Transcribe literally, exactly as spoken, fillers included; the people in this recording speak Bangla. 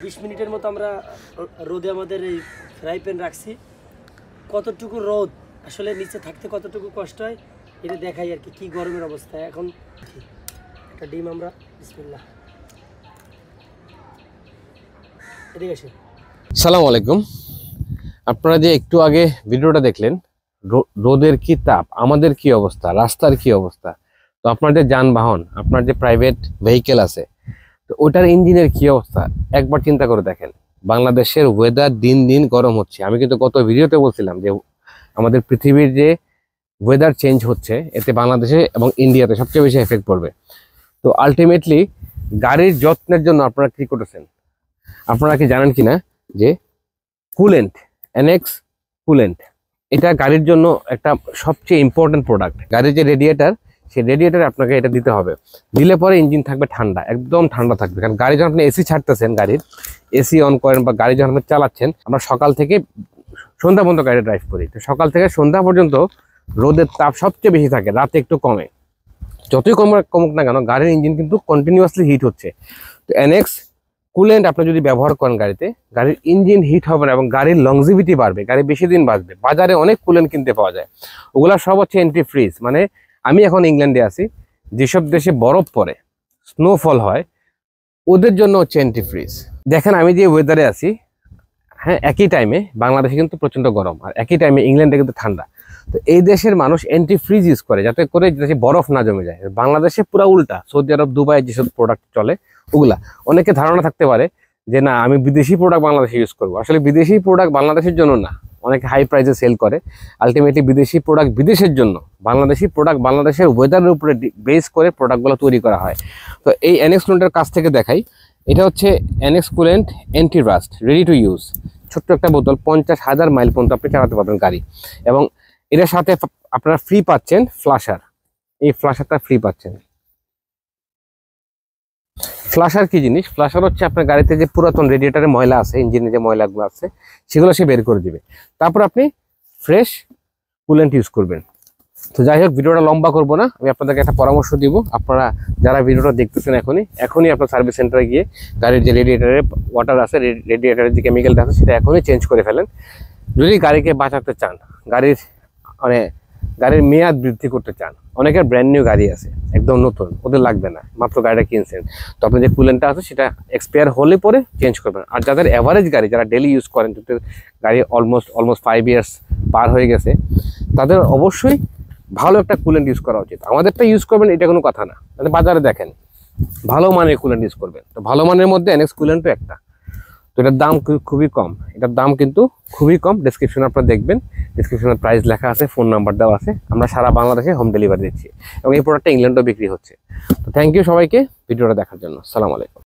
বিশ মিনিটের মতো আমরা রোদে আমাদের এই ফ্রাই প্যান রাখছি। কতটুকু রোদ আসলে নিচে থাকতে কতটুকু কষ্ট হয় এটা দেখাই আর কি, কি গরমের অবস্থা। এখন একটা ডিম আমরা বিসমিল্লাহ এদিকে আসি। সালাম আলাইকুম। আপনারা যে একটু আগে ভিডিওটা দেখলেন, রোদের কি তাপ, আমাদের কি অবস্থা, রাস্তার কি অবস্থা, তো আপনার যে যানবাহন, আপনার যে প্রাইভেট ভেহিকেল আছে, তো ওটার ইঞ্জিনের কি অবস্থা একবার চিন্তা করে দেখেন। বাংলাদেশের ওয়েদার দিন দিন গরম হচ্ছে। আমি কিন্তু গত ভিডিওতে বলছিলাম যে আমাদের পৃথিবীর যে ওয়েদার চেঞ্জ হচ্ছে এতে বাংলাদেশে এবং ইন্ডিয়াতে সবচেয়ে বেশি এফেক্ট পড়বে। তো আলটিমেটলি গাড়ির যত্নের জন্য আপনারা কি করেছেন, আপনারা কি জানেন কিনা যে কুলেন্ট, এনএক্স কুলেন্ট, এটা গাড়ির জন্য একটা সবচেয়ে ইম্পর্টেন্ট প্রোডাক্ট। গাড়ির যে রেডিয়েটার, সেই রেডিয়েটারে আপনাকে এটা দিতে হবে। দিলে পরে ইঞ্জিন থাকবে ঠান্ডা, একদম ঠান্ডা থাকবে। কারণ গাড়ি যখন আপনি এসি ছাড়তেছেন, গাড়ির এসি অন করেন বা গাড়ি যখন আপনি চালাচ্ছেন, আমরা সকাল থেকে সন্ধ্যা পর্যন্ত গাড়ি ড্রাইভ করি, তো সকাল থেকে সন্ধ্যা পর্যন্ত রোদের তাপ সবচেয়ে বেশি থাকে, রাতে একটু কমে। যতই কম কমুক না কেন গাড়ির ইঞ্জিন কিন্তু কন্টিনিউয়াসলি হিট হচ্ছে। তো এনএক্স কুলেন্ট আপনি যদি ব্যবহার করেন গাড়িতে, গাড়ির ইঞ্জিন হিট হবে না এবং গাড়ির লংজিভিটি বাড়বে, গাড়ি বেশি দিন বাঁচবে। বাজারে অনেক কুলেন্ট কিনতে পাওয়া যায়, ওগুলা সব হচ্ছে এন্টি ফ্রিজ। মানে আমি এখন ইংল্যান্ডে আছি, যেসব দেশে বরফ পড়ে, স্নোফল হয়, ওদের জন্য হচ্ছে এন্টি ফ্রিজ। দেখেন আমি যে ওয়েদারে আছি, হ্যাঁ, একই টাইমে বাংলাদেশে কিন্তু প্রচণ্ড গরম, আর একই টাইমে ইংল্যান্ডে কিন্তু ঠান্ডা। তো এই দেশের মানুষ অ্যান্টি ফ্রিজ ইউজ করে যাতে করে দেশে বরফ না জমে যায়। বাংলাদেশে পুরো উল্টা, সৌদি আরব, দুবাই যেসব প্রোডাক্ট চলে ওগুলা, অনেকে ধারণা থাকতে পারে যে না আমি বিদেশি প্রোডাক্ট বাংলাদেশে ইউজ করবো। আসলে বিদেশি প্রোডাক্ট বাংলাদেশের জন্য না, অনেকে হাই প্রাইসে সেল করে। আলটিমেটলি বিদেশি প্রোডাক্ট বিদেশের জন্য, বাংলাদেশি প্রোডাক্ট বাংলাদেশের ওয়েদারের উপরে বেস করে প্রোডাক্টগুলো তৈরি করা হয়। তো এই এনএক্স কুলেন্টের কাছ থেকে দেখাই, এটা হচ্ছে NX coolant anti rust, ready to use. ছোট্ট একটা বোতল, পঞ্চাশ হাজার মাইল পর্যন্ত আপনি চালাতে পারবেন গাড়ি। এবং এটার সাথে আপনারা ফ্রি পাচ্ছেন ফ্লাশার, এই ফ্লাশারটা ফ্রি পাচ্ছেন। ফ্লাশার কি জিনিস? ফ্লাশার হচ্ছে আপনার গাড়িতে যে পুরাতন রেডিয়েটারে ময়লা আছে, ইঞ্জিনে যে ময়লাগুলো আছে, সেগুলো সে বের করে দিবে। তারপর আপনি ফ্রেশ কুলেন্ট ইউজ করবেন। তো যাই হোক, ভিডিওটা লম্বা করবো না, আমি আপনাদেরকে একটা পরামর্শ দিব। আপনারা যারা ভিডিওটা দেখতেছেন এখনই এখনই আপনার সার্ভিস সেন্টারে গিয়ে গাড়ির যে রেডিয়েটারে ওয়াটার আছে, রেডিয়েটারের যে কেমিক্যালটা আছে, সেটা এখনই চেঞ্জ করে ফেলেন। যদি গাড়িকে বাঁচাতে চান, গাড়ির মানে গাড়ির মেয়াদ বৃদ্ধি করতে চান, অনেকের ব্র্যান্ড নিউ গাড়ি আছে একদম নতুন, ওদের লাগবে না, মাত্র গাড়িটা কিনছেন, তো আপনি যে কুলেন্টটা আছে সেটা এক্সপায়ার হলে পরে চেঞ্জ করবেন। আর যাদের অ্যাভারেজ গাড়ি, যারা ডেলি ইউজ করেন, যাদের গাড়ি অলমোস্ট অলমোস্ট ফাইভ ইয়ার্স পার হয়ে গেছে, তাদের অবশ্যই ভালো একটা কুলেন্ট ইউজ করা উচিত। আমাদেরটা ইউজ করবেন এটা কোনো কথা না, বাজারে দেখেন ভালো মানের কুলেন্ট ইউজ করবেন। তো ভালো মানের মধ্যে এনএক্স কুলেন্টও একটা। তো এটার দাম খুবই কম, এটার দাম কিন্তু খুবই কম। ডেসক্রিপশনে আপনারা দেখবেন, ডেসক্রিপশনে প্রাইস লেখা আছে, ফোন নাম্বার দেওয়া আছে। আমরা সারা বাংলাদেশে হোম ডেলিভারি দিচ্ছি এবং এই প্রোডাক্টটা ইংল্যান্ডেও বিক্রি হচ্ছে। তো থ্যাংক ইউ সবাইকে ভিডিওটা দেখার জন্য। আসসালামু আলাইকুম।